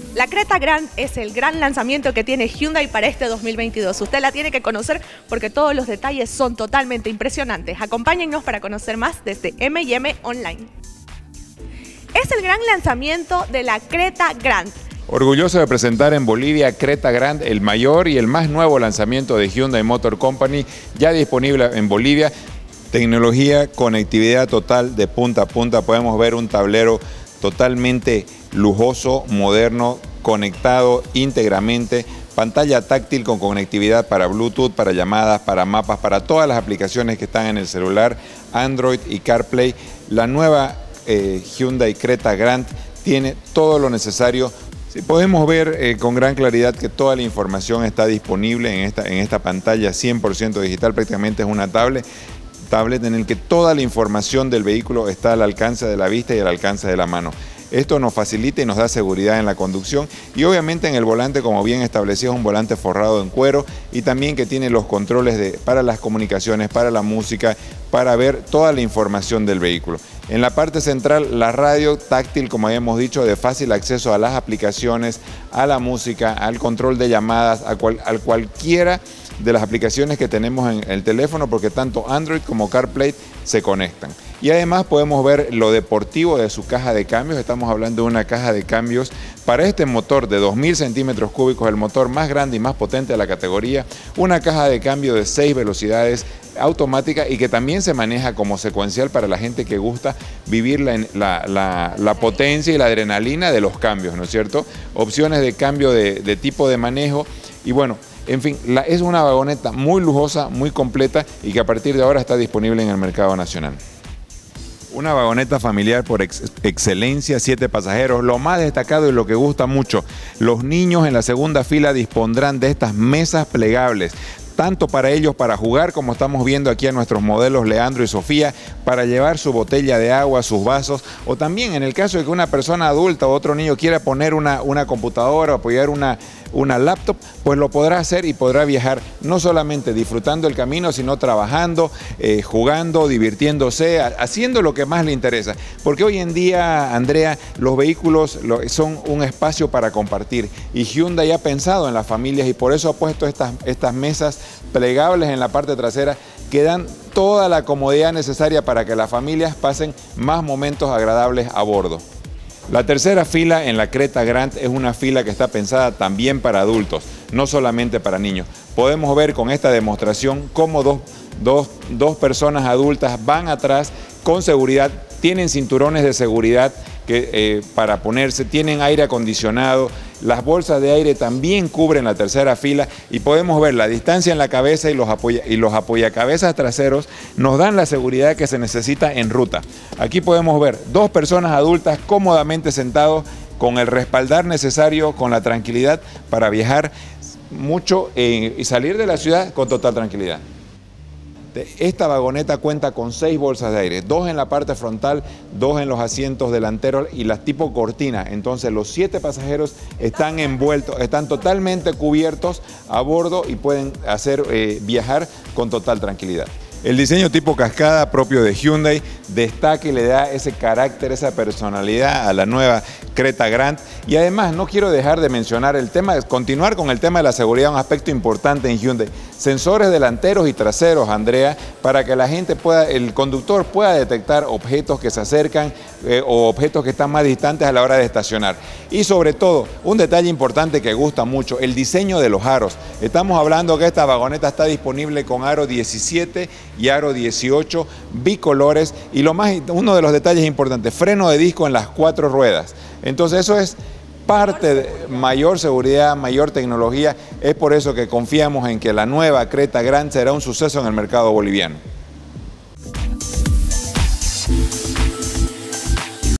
La Creta Grand es el gran lanzamiento que tiene Hyundai para este 2022. Usted la tiene que conocer porque todos los detalles son totalmente impresionantes. Acompáñennos para conocer más desde M&M Online. Es el gran lanzamiento de la Creta Grand. Orgulloso de presentar en Bolivia Creta Grand, el mayor y el más nuevo lanzamiento de Hyundai Motor Company, ya disponible en Bolivia. Tecnología, conectividad total de punta a punta. Podemos ver un tablero totalmente lujoso, moderno, conectado íntegramente, pantalla táctil con conectividad para Bluetooth, para llamadas, para mapas, para todas las aplicaciones que están en el celular, Android y CarPlay. La nueva Hyundai Creta Grand tiene todo lo necesario. Podemos ver con gran claridad que toda la información está disponible en esta pantalla 100% digital, prácticamente es una tablet en el que toda la información del vehículo está al alcance de la vista y al alcance de la mano. Esto nos facilita y nos da seguridad en la conducción y obviamente en el volante, como bien establecido, es un volante forrado en cuero y también que tiene los controles para las comunicaciones, para la música, para ver toda la información del vehículo. En la parte central, la radio táctil, como habíamos dicho, de fácil acceso a las aplicaciones, a la música, al control de llamadas, a cualquiera de las aplicaciones que tenemos en el teléfono, porque tanto Android como CarPlay se conectan. Y además podemos ver lo deportivo de su caja de cambios. Estamos hablando de una caja de cambios para este motor de 2000 centímetros cúbicos, el motor más grande y más potente de la categoría. Una caja de cambio de 6 velocidades automática y que también se maneja como secuencial para la gente que gusta vivir la potencia y la adrenalina de los cambios, ¿no es cierto? Opciones de cambio de tipo de manejo y bueno, en fin, es una vagoneta muy lujosa, muy completa y que a partir de ahora está disponible en el mercado nacional. Una vagoneta familiar por excelencia, 7 pasajeros. Lo más destacado y lo que gusta mucho, los niños en la segunda fila dispondrán de estas mesas plegables, tanto para ellos para jugar, como estamos viendo aquí a nuestros modelos Leandro y Sofía, para llevar su botella de agua, sus vasos, o también en el caso de que una persona adulta o otro niño quiera poner una computadora o apoyar una laptop, pues lo podrá hacer y podrá viajar no solamente disfrutando el camino, sino trabajando, jugando, divirtiéndose, haciendo lo que más le interesa. Porque hoy en día, Andrea, los vehículos son un espacio para compartir y Hyundai ha pensado en las familias y por eso ha puesto estas mesas plegables en la parte trasera que dan toda la comodidad necesaria para que las familias pasen más momentos agradables a bordo. La tercera fila en la Creta Grand es una fila que está pensada también para adultos, no solamente para niños. Podemos ver con esta demostración cómo dos personas adultas van atrás con seguridad, tienen cinturones de seguridad para ponerse, tienen aire acondicionado, las bolsas de aire también cubren la tercera fila y podemos ver la distancia en la cabeza y los apoyacabezas traseros nos dan la seguridad que se necesita en ruta. Aquí podemos ver 2 personas adultas cómodamente sentados con el respaldar necesario, con la tranquilidad para viajar mucho y salir de la ciudad con total tranquilidad. Esta vagoneta cuenta con 6 bolsas de aire, 2 en la parte frontal, 2 en los asientos delanteros y las tipo cortina. Entonces los 7 pasajeros están envueltos, están totalmente cubiertos a bordo y pueden viajar con total tranquilidad. El diseño tipo cascada propio de Hyundai destaca y le da ese carácter, esa personalidad a la nueva Creta Grand. Y además no quiero dejar de mencionar continuar con el tema de la seguridad, un aspecto importante en Hyundai. Sensores delanteros y traseros, Andrea, para que el conductor pueda detectar objetos que se acercan o objetos que están más distantes a la hora de estacionar. Y sobre todo, un detalle importante que gusta mucho, el diseño de los aros. Estamos hablando que esta vagoneta está disponible con aro 17 y aro 18 bicolores y uno de los detalles importantes, freno de disco en las 4 ruedas. Entonces eso es parte de mayor seguridad, mayor tecnología. Es por eso que confiamos en que la nueva Creta Grand será un suceso en el mercado boliviano.